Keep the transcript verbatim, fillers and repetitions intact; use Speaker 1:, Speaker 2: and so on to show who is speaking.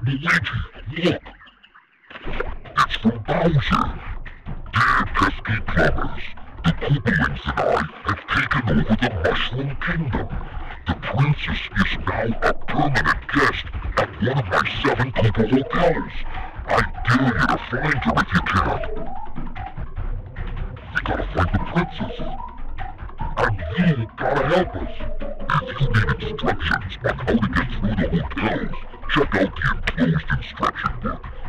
Speaker 1: Luigi, look! It's from Bowser! Dear pesky plumbers, the Koopalings and I have taken over the Mushroom Kingdom. The princess is now a permanent guest at one of my seven Koopa hotels. I dare you to find her if you can. We gotta find the princess. And you gotta help us. If you need instructions on how to get through the hotels, check out the enclosed instruction book.